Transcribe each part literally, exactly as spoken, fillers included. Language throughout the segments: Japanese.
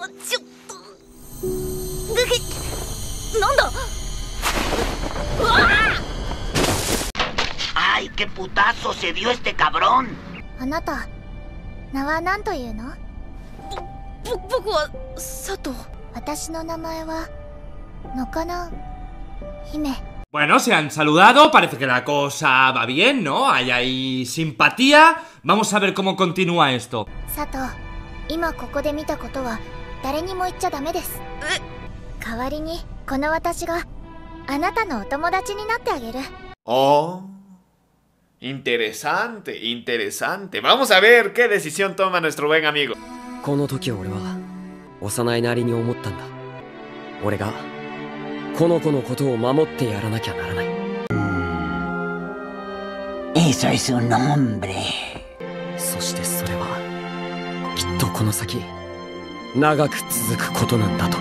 ちょっと。なんだ。うわあ！Ay, qué putazo se dio este cabrón. あなた、名は何というの？ ぼ、僕は佐藤。 私の名前はのかな、姫。 Bueno, se han saludado, parece que la cosa va bien, ¿no? Hay ahí simpatía. Vamos a ver cómo continúa esto. 佐藤、今ここで見たことは誰にも言っちゃダメです。 え？ 代わりにこの私があなたのお友達になってあげる。 Oh, interesante, interesante. Vamos a ver qué decisión toma nuestro buen amigo. この時俺は幼いなりに思ったんだ。俺がこの子のことを守ってやらなきゃならない。 Eso es un hombre. そしてそれはきっとこの先長く続くことなんだと。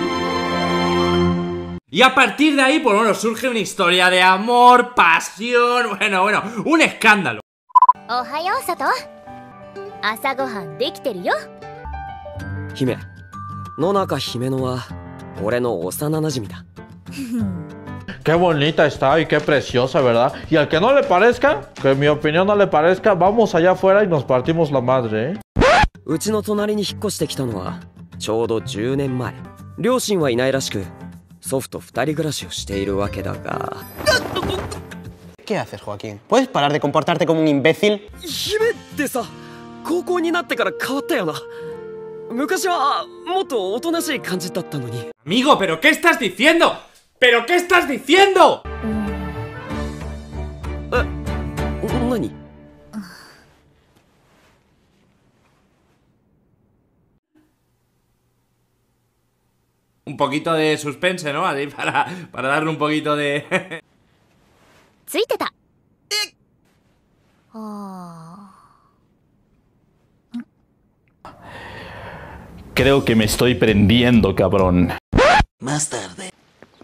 Y a partir de ahí, pues bueno, surge una historia de amor, pasión, bueno, bueno, un escándalo. おはよう佐藤。朝ごはんできてるよ。 姫、野中姫乃は俺の幼馴染だ。 Qué bonita está y qué preciosa, ¿verdad? Y al que no le parezca, que en mi opinión no le parezca, vamos allá afuera y nos partimos la madre, ¿eh? うちの隣に引っ越してきたのはちょうどじゅうねんまえ。両親はいないらしく、祖父と二人暮らしをしているわけだが。 ¿Qué haces, Joaquín? ¿Puedes parar de comportarte como un imbécil? 姫ってさ、高校になってから変わったよな。昔はもっとおとなしい感じだったのに。 Amigo, ¿pero qué estás diciendo? ¿Pero qué estás diciendo? え、何 Un poquito de suspense, ¿no? Así para, para darle un poquito de... ついてた。ああ。 Creo que me estoy prendiendo, cabrón. Más tarde.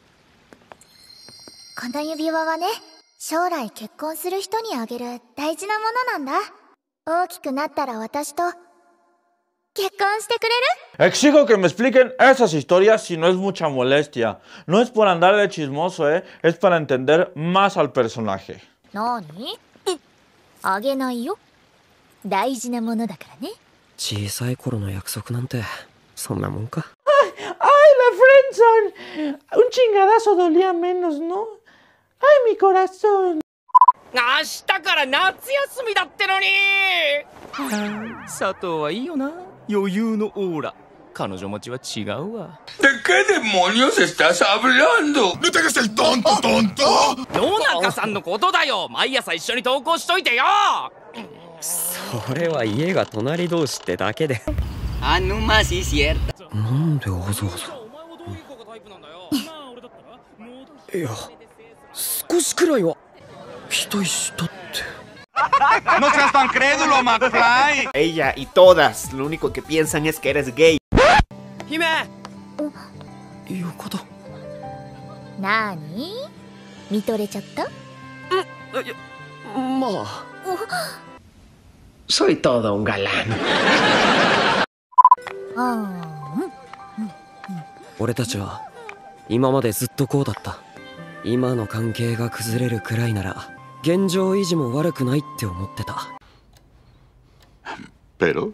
この指輪はね、将来結婚する人にあげる大事なものなんだ。大きくなったら私と結婚してくれる？ Exijo que me expliquen esas historias si no es mucha molestia. No es por andar de chismoso, ¿eh? Es para entender más al personaje. なに？あげないよ。大事なものだからね。 小さい頃の約束なんてそんなもんか。 ¡Ay, la friendzone! Un chingadazo dolía menos, ¿no? ¡Ay, mi corazón! 明日から夏休みだってのに。佐藤はいいよな、余裕のオーラ。彼女持ちは違うわ。 ¿De qué demonios estás hablando? ¡No te hagas el tonto, tonto! 野中さんのことだよ。毎朝一緒に投稿しといてよ。 それは家が隣同士ってだけで。 あのまししやった。 なんでわざわざ。いや、少しくらいは期待したって。 No seas tan crédulo, McFly. Ella y todas, lo único que piensan es que eres gay. 姫。 横だ。 なーに？見とれちゃった？ うん、いや、まあ。 Soy todo un galán. ああ、 俺たちは今までずっとこうだった。今の関係が崩れるくらいなら現状維持も悪くないって思ってた。 Pero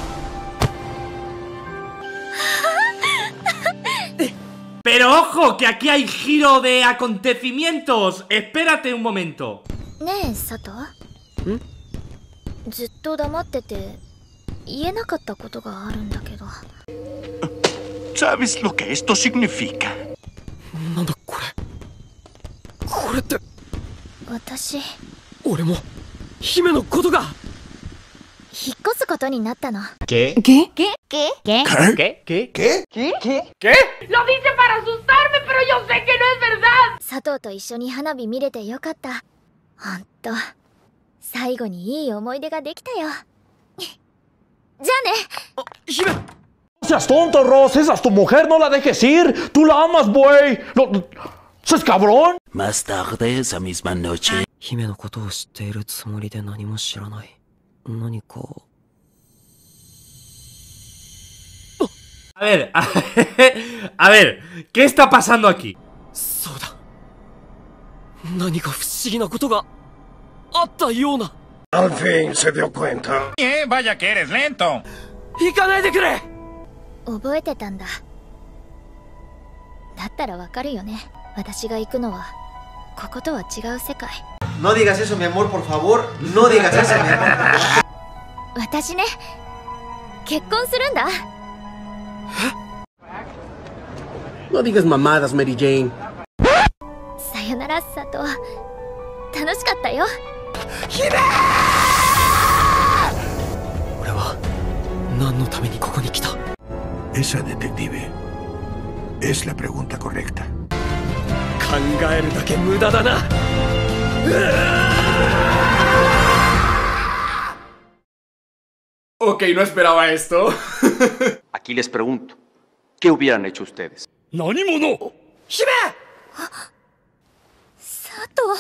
Pero ojo, que aquí hay giro de acontecimientos. Espérate un momento. ねえ佐藤。ん？ずっと黙ってて言えなかったことがあるんだけど。 ¿sabes lo que esto significa? なんだこれ。これって。 私。 俺も姫のことが。 引っ越すことになったの。 ¿Qué? ¿Qué? ¿Qué? ¿Qué? ¿Qué? ¿Qué? ¿Qué? ¿Qué? ¿Qué? ¿Qué? Lo dice para asustarme, pero yo sé que no es verdad. 佐藤と一緒に花火見れてよかった。ほんと最後にいい思い出ができたよ。じゃあね。 姫。 No seas tonto, Ross. Esa es tu mujer, no la dejes ir. Tú la amas, güey. No, ¿sos cabrón? Más tarde esa misma noche. 姫のことを知っているつもりで何も知らない。何か。あ、 A ver, a ver, a ver, ¿qué está pasando aquí? Al fin se dio cuenta. Eh, vaya que eres lento. 覚えてたんだ。だったらわかるよね。私が行くのはこことは違う世界。 No digas eso, mi amor, por favor. No digas eso, mi amor. 私ね、結婚するんだ。 No digas mamadas, Mary Jane. さよなら、佐藤。楽しかったよ。 Esa detective es la pregunta correcta. Ok, no esperaba esto. Aquí les pregunto, ¿qué hubieran hecho ustedes? ¡Nanimono! Sato.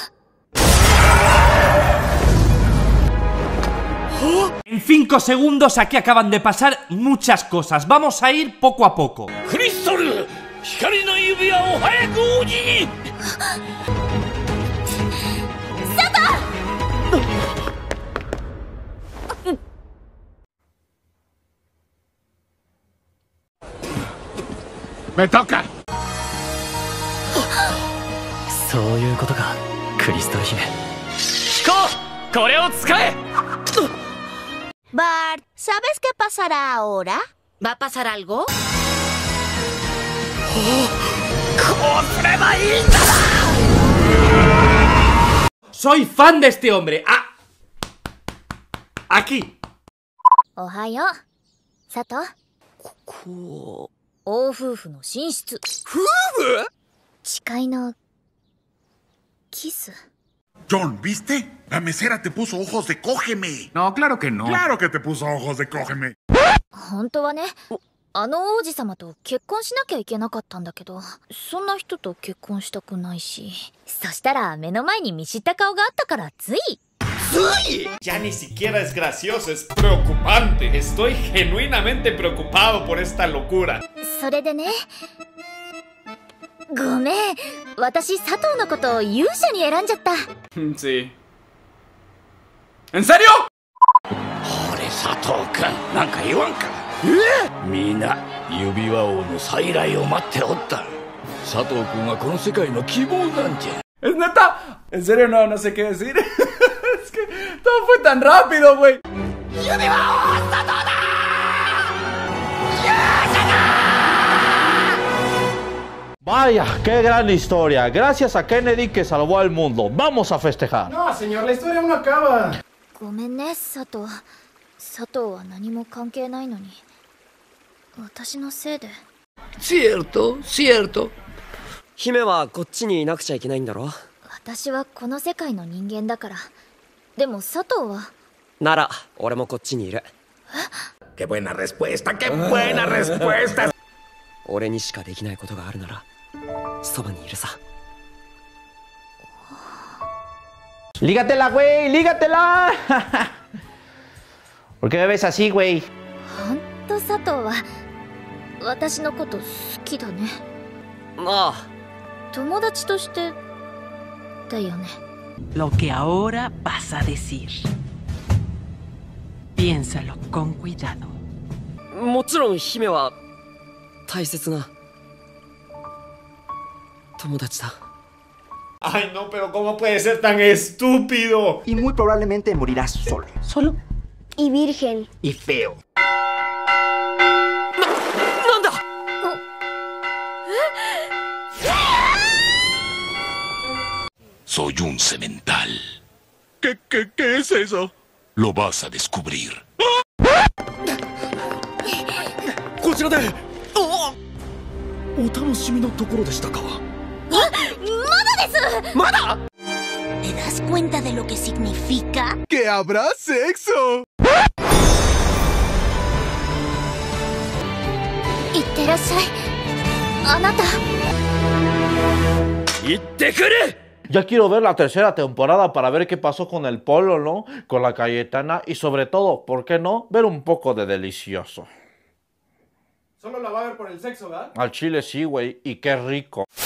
En cinco segundos aquí acaban de pasar muchas cosas. Vamos a ir poco a poco. ¡Crystal! ¡Hikari no yubia o hayaku uji ni! ¡Me toca! そういうことか、クリスタル姫。飛行！これを使え！ Bart, ¿sabes qué pasará ahora? ¿Va a pasar algo? Soy fan de este hombre. Ah. Aquí. おはよう、佐藤。ここ。大夫婦の寝室。夫婦？誓いのキス。 John, ¿viste? La mesera te puso ojos de cógeme. No, claro que no. Claro que te puso ojos de cógeme. 本当はね、あの王子様と結婚しなきゃいけなかったんだけど、そんな人と結婚したくないし。そしたら目の前に見知った顔があったからつい。 Ya ni siquiera es gracioso, es preocupante. Estoy genuinamente preocupado por esta locura. それでね、ごめん、私佐藤のことを勇者に選んじゃった。 Sí. ¿En serio? あれ佐藤君、なんか言わんか。え？みんな指輪王の再来を待っておった。佐藤君はこの世界の希望なんじゃ。 ¿Es neta? En serio no, no sé qué decir. Es que todo fue tan rápido, güey. Vaya, qué gran historia. Gracias a Kennedy que salvó al mundo. Vamos a festejar. No, señor, la historia aún no acaba. ごめんね、佐藤。佐藤は何も関係ないのに、私のせいで。 Cierto, cierto. 姫はこっちにいなくちゃいけないんだろ？ 私はこの世界の人間だから。でも佐藤は。 なら、俺もこっちにいる。 ¡Qué buena respuesta! ¡Qué buena respuesta! 俺にしかできないことがあるなら、そばにいるさ。 Lígatela, güey, lígatela. ¿Por qué me ves así, güey? ほんと佐藤は私のこと好きだね。 ああ。 友達としてだよね。 Lo que ahora vas a decir. Piénsalo con cuidado. もちろん姫は大切な友達だ。 Ay, no, pero ¿cómo puede ser tan estúpido? Y muy probablemente morirás solo. ¿Solo? Y virgen. Y feo. ¡Nanda! Soy un semental. ¿Qué, qué, qué es eso? Lo vas a descubrir. こちらで。お楽しみのところでしたか。 まだ ¿Te das cuenta de lo que significa? ¡Que habrá sexo! いってらっしゃい、あなた。 行ってくる。 Ya quiero ver la tercera temporada para ver qué pasó con el Polo, ¿no? Con la Cayetana y sobre todo, ¿por qué no? Ver un poco de delicioso. Solo la va a ver por el sexo, ¿verdad? Al chile sí, güey. Y qué rico.